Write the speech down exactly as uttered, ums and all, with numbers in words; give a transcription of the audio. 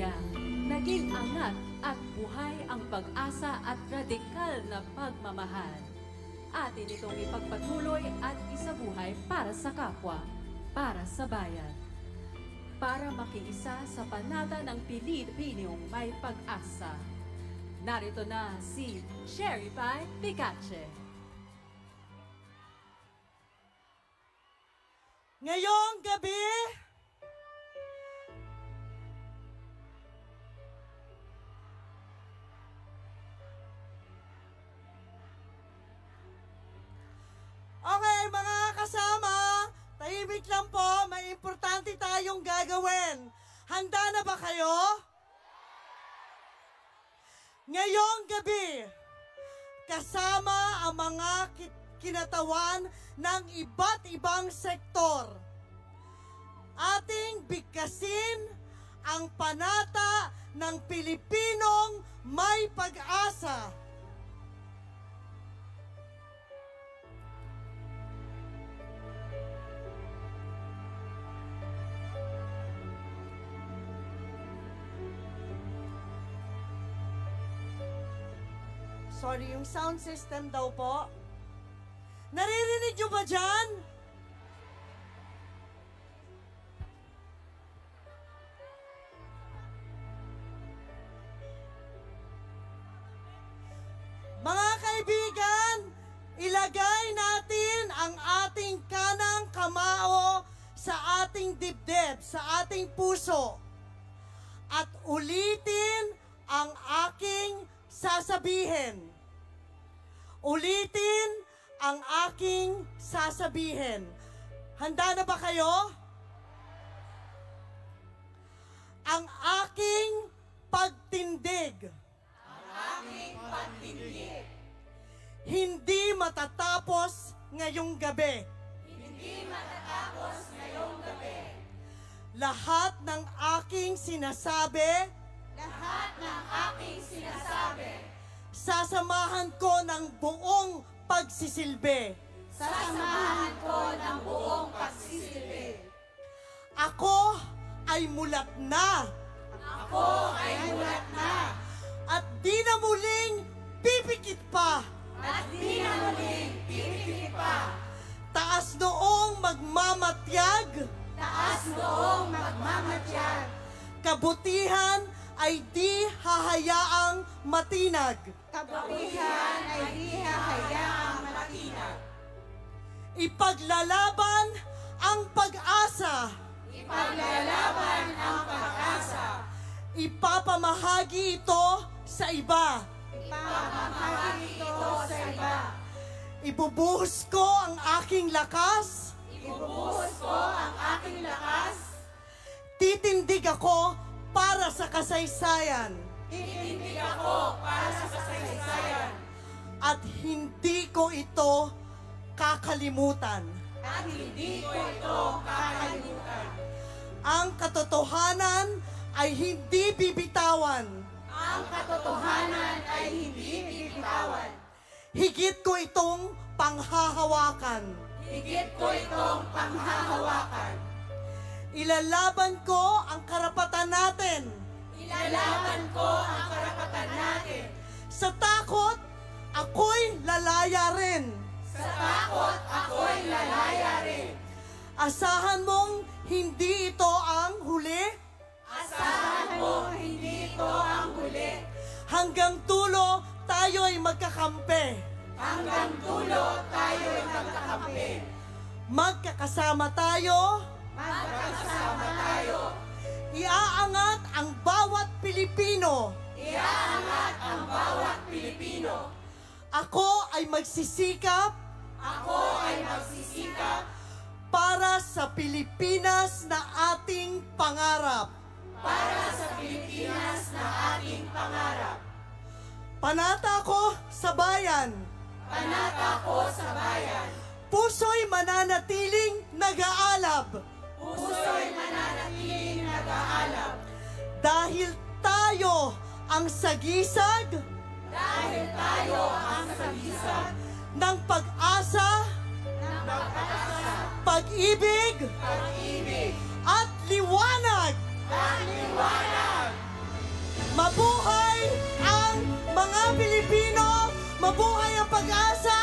niya, naging angat at buhay ang pag-asa at radikal na pagmamahal. Atin itong ipagpatuloy at isabuhay para sa kapwa, para sa bayan. Para makiisa sa panata ng Pilipinong may pag-asa. Narito na si Cherry Pie Picache. Ngayong gabi, okay mga kasama, tahimik lang po, may importante tayong gagawin. Handa na ba kayo? Ngayong gabi, kasama ang mga kit kinatawan ng iba't ibang sektor. Ating bigkasin ang panata ng Pilipinong may pag-asa. Sorry, yung sound system daw po. Naririnig nyo ba dyan? Mga kaibigan, ilagay natin ang ating kanang kamao sa ating dibdib, sa ating puso. At ulitin ang aking sasabihin. Ulitin ang aking sasabihin. Handa na ba kayo? Ang aking pagtindig. Ang aking pagtindig. Hindi matatapos ngayong gabi. Hindi matatapos ngayong gabi. Lahat ng aking sinasabi, Lahat ng aking sinasabi, sasamahan ko ng buong pagsisilbi. sasamahan ko ng buong pagsisilbi. Ako ay mulat na. Ako ay mulat na. At di na muling pipikit pa. At di na muling pipikit pa. Taas noong magmamatyag. Taas noong magmamatyag. Kabutihan ay di hahayaang matinag. Kabutihan ay di hahayaang matinag. Ipaglalaban ang pag-asa. Ipaglalaban ang pag-asa. Ipapamahagi ito sa iba. Ipamamahagi ito sa iba. Ibubuhos ko ang aking lakas. Ibubuhos ko ang aking lakas. Titindig ako para sa kasaysayan. Titindig ako para sa kasaysayan. At hindi ko ito kakalimutan. At hindi ko ito kakalimutan. Ang katotohanan ay hindi bibitawan. Ang katotohanan ay hindi bibitawan. Higit ko itong panghahawakan. Higit ko itong panghahawakan. Ilalaban ko ang karapatan natin. Ilalaban ko ang karapatan natin. Sa takot, ako'y lalaya rin. Sa takot, ako'y lalaya rin. Asahan mong hindi ito ang huli. Asahan mo hindi ito ang huli. Hanggang dulo, tayo'y magkakampi. Hanggang dulo tayo'y magkakampi. Magkakasama tayo. Magkakasama tayo. Iaangat ang bawat Pilipino. Iaangat ang bawat Pilipino. Ako ay magsisikap. Ako ay magsisikap Para sa Pilipinas na ating pangarap. para sa Pilipinas na ating pangarap. Panata ko sa bayan. Panata ko sa bayan. Puso'y mananatiling nag-aalab. Puso'y mananatiling nag-aalab. Dahil tayo ang sagisag Dahil tayo ang sagisag ng pag-asa, ng pag-asa, pag-ibig, pag-ibig, at liwanag. at liwanag. Mabuhay ang pag-asa